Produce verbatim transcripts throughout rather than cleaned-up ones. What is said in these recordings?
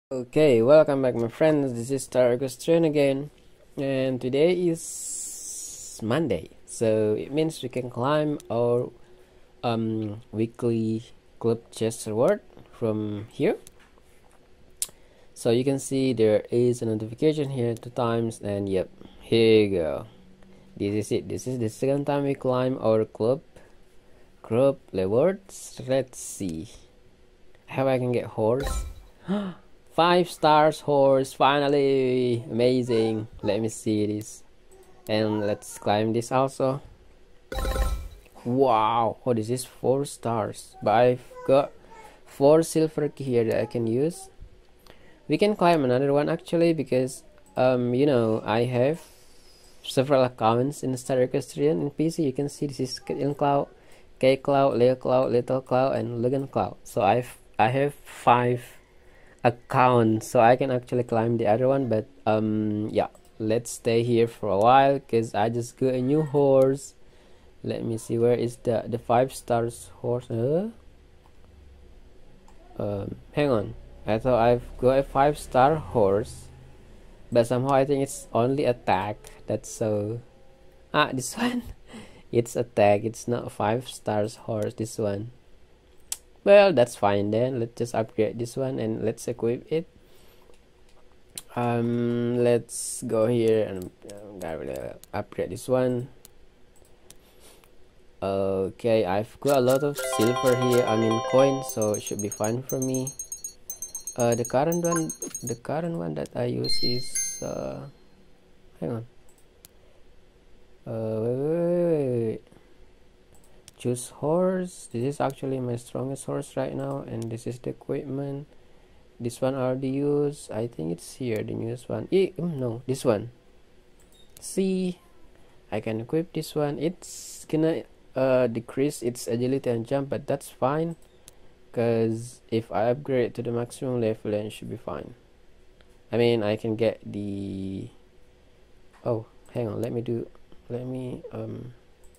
Okay, welcome back my friends, this is Star Equestrian again, and today is Monday, so it means we can climb our um, weekly club chest reward from here. So you can see there is a notification here two times, and yep, here you go. This is it, this is the second time we climb our club club rewards. Let's see how I can get horse. Five stars horse, finally, amazing. Let me see this, and let's climb this also. Wow, oh, this is four stars, but I've got four silver key here that I can use. We can climb another one actually, because um you know I have several accounts in Star Equestrian in P C. You can see this is Caitlin Cloud, K Cloud, Leo Cloud, Little Cloud, and Logan Cloud. So I've I have five account, so I can actually climb the other one, but um yeah, let's stay here for a while because I just got a new horse. Let me see, where is the the five stars horse? uh? Um hang on, I thought I've got a five star horse, but somehow I think it's only attack. That's so ah this one. It's attack, it's not five stars horse, this one. Well, that's fine then. Let's just upgrade this one and let's equip it. Um, let's go here and uh, upgrade this one. Okay, I've got a lot of silver here. I mean coins, so it should be fine for me. Uh, the current one, the current one that I use is uh, hang on. Uh, wait, wait, wait, wait. Choose horse. This is actually my strongest horse right now, and this is the equipment. This one already used. I think it's here, the newest one. Eh, no, this one. See, I can equip this one. It's gonna uh decrease its agility and jump, but that's fine, because if I upgrade to the maximum level, then it should be fine. I mean, I can get the oh hang on, let me do let me um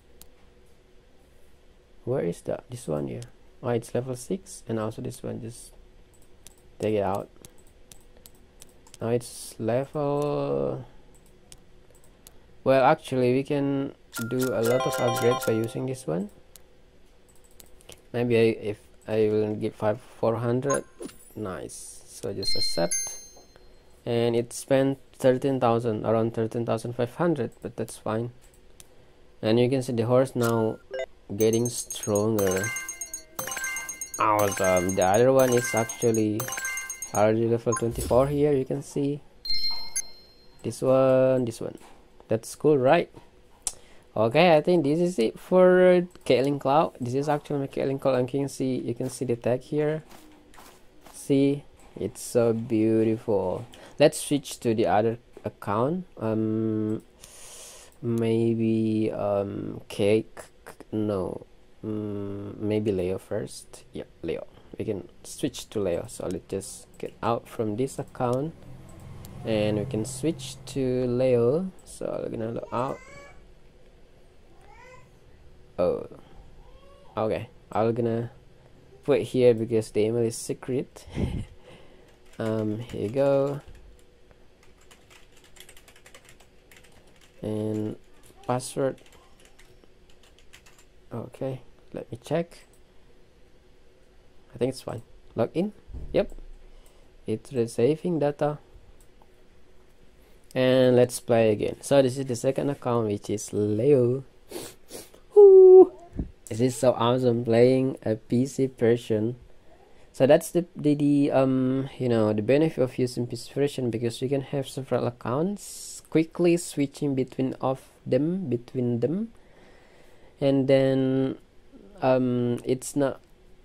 where is that? This one here. Oh, it's level six, and also this one, just take it out. Now it's level, well, actually we can do a lot of upgrades by using this one. Maybe I, if I will give five four hundred. Nice, so just accept, and it spent thirteen thousand, around thirteen thousand five hundred, but that's fine. And you can see the horse now getting stronger. Awesome. The other one is actually already level twenty-four here. You can see this one, this one. That's cool, right? Okay, I think this is it for Caitlin Cloud. This is actually my Caitlin Cloud, and you can see you can see the tag here. See, it's so beautiful. Let's switch to the other account. Um, maybe um cake. No, um, maybe Leo first. Yeah, Leo. We can switch to Leo. So let's just get out from this account, and we can switch to Leo. So we're gonna look out. Oh, okay. I'm gonna put here because the email is secret. um, here you go. And password. Okay, let me check. I think it's fine. Log in. Yep, it's receiving data, and let's play again. So this is the second account, which is Leo. Woo! This is so awesome, playing a P C version. So that's the, the the um you know the benefit of using P C version, because you can have several accounts, quickly switching between of them between them. And then um it's not,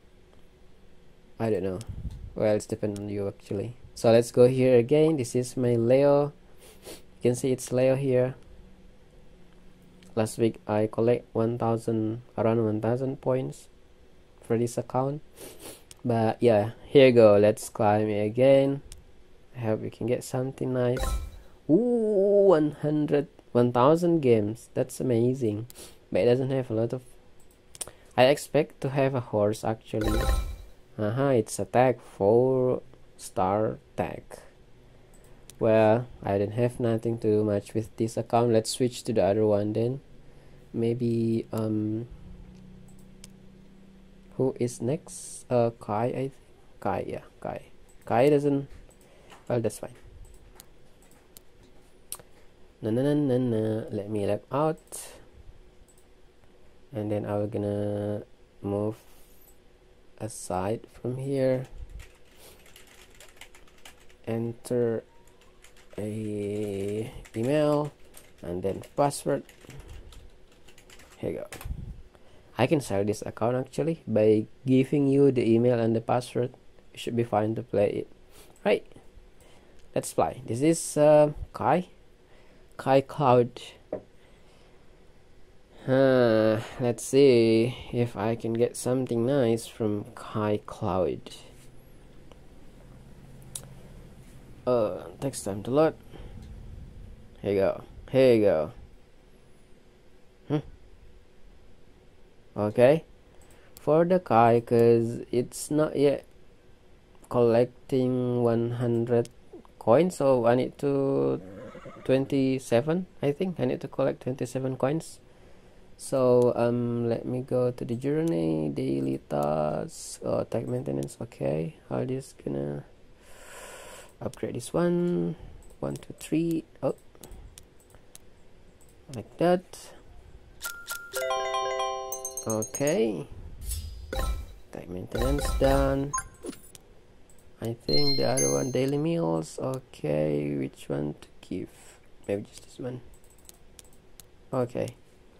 I don't know, well, it's depend on you actually. So let's go here again. This is my Leo. You can see it's Leo here. Last week I collect one thousand, around one thousand points for this account. But yeah, here you go. Let's climb it again. I hope we can get something nice. Ooh, one hundred, one thousand games. That's amazing. But it doesn't have a lot of. I expect to have a horse actually. Uh-huh, it's attack four star tag. Well, I don't have nothing to do much with this account. Let's switch to the other one then. Maybe um who is next? Uh Kai, I think. Kai, yeah, Kai. Kai doesn't, well, that's fine. No no no no no. Let me log out. And then I'm gonna move aside from here. Enter a email and then password. Here you go. I can share this account actually by giving you the email and the password. You should be fine to play it. Right, let's play. This is uh, Kai Kai Cloud. Uh, let's see if I can get something nice from Kai Cloud. Uh, takes time to load. Here you go. Here you go. Hmm. Okay. For the Kai, cause it's not yet collecting one hundred coins, so I need to twenty-seven. I think I need to collect twenty-seven coins. So um, let me go to the journey, daily tasks, uh, tag maintenance. Okay, I'm just gonna upgrade this one. One, two, three. Oh, like that. Okay, tag maintenance done. I think the other one, daily meals. Okay, which one to give? Maybe just this one. Okay,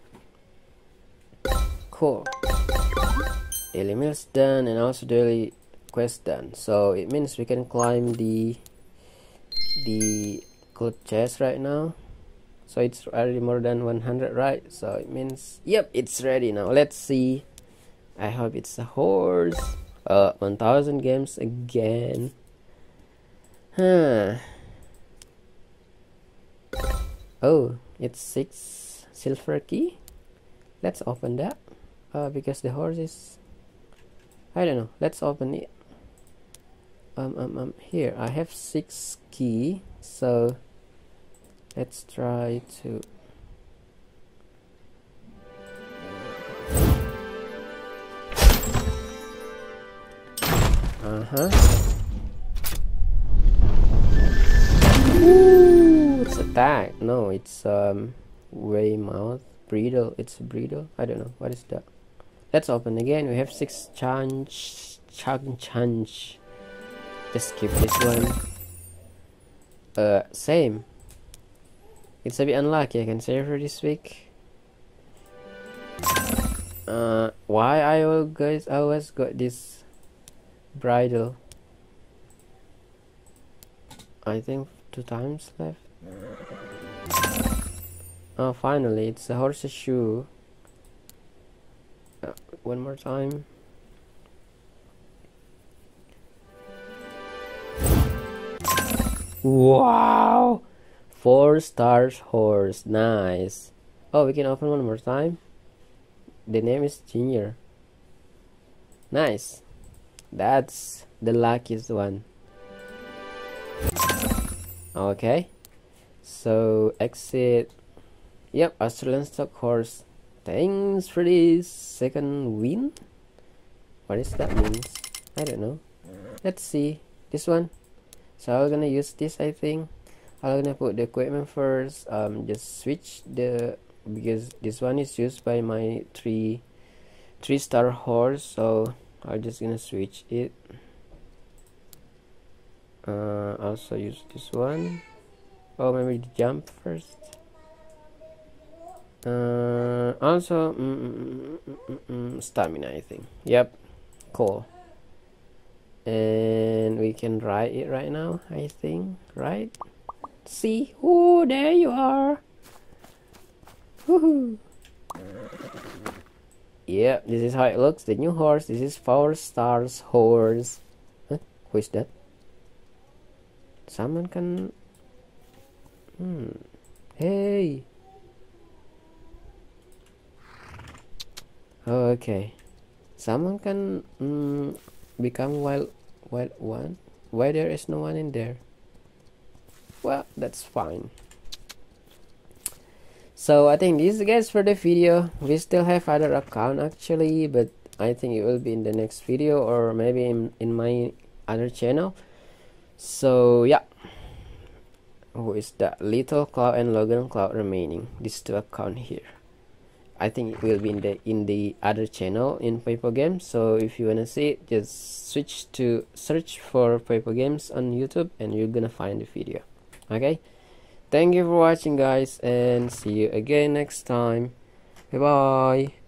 cool. Daily meals done, and also daily quest done. So it means we can climb the the gold chest right now. So it's already more than one hundred, right? So it means, yep, it's ready now. Let's see. I hope it's a horse. Uh, one thousand games again. Huh. Oh, it's six silver key. Let's open that. Uh, because the horse is, I don't know. Let's open it. Um, um, um. Here, I have six key. So let's try to. Uh-huh. Ooh, it's attack. No, it's um Weymouth. Bridle. It's bridle. I don't know. What is that? Let's open again. We have six chance. Chunk chance. Just skip this one. Uh, same. It's a bit unlucky. I can say for this week. Uh, why I always always got this bridle? I think two times left. Oh, finally, it's a horse's shoe. Uh, one more time. Wow! Four stars horse. Nice. Oh, we can open one more time. The name is Junior. Nice. That's the luckiest one. Okay. So, exit. Yep, Australian stock horse. Thanks for this second win. What does that means? I don't know. Let's see. This one. So I'm gonna use this, I think. I'm gonna put the equipment first. Um, just switch the, because this one is used by my three three star horse. So I'm just gonna switch it. Uh, also use this one. Oh, maybe the jump first. Uh, also mm, mm, mm, mm, mm, stamina, I think. Yep, cool. And we can ride it right now, I think, right? See, oh, there you are. Woohoo! Yeah, this is how it looks. The new horse. This is four stars horse. Huh? Who is that? Someone can. Hmm. Hey. Oh, okay. Someone can mm, become wild, wild one, why there is no one in there? Well, that's fine. So I think this is guys for the video. We still have other account actually, but I think it will be in the next video, or maybe in, in my other channel. So yeah, who is that? Little Cloud and Logan Cloud remaining. These two account here. I think it will be in the in the other channel in Paper Games. So if you wanna see it, just switch to search for Paper Games on YouTube, and you're gonna find the video. Okay, thank you for watching guys, and see you again next time. Bye bye.